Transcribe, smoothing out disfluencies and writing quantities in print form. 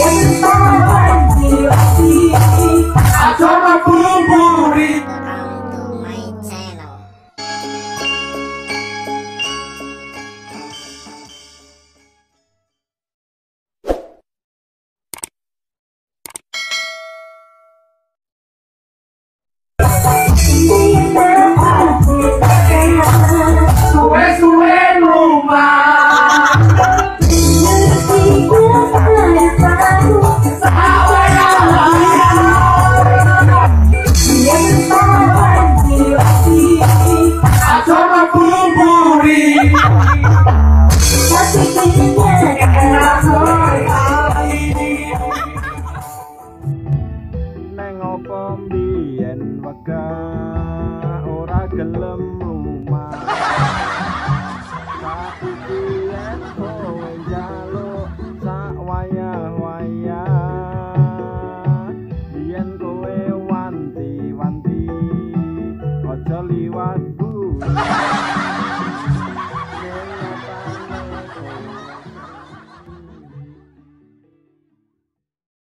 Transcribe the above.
Neng opo mbiyen wegah ora gelem lumah. Saiki yen kowe njaluk sak wayah-wayah, yen kowe wanti-wanti aja liwat buri.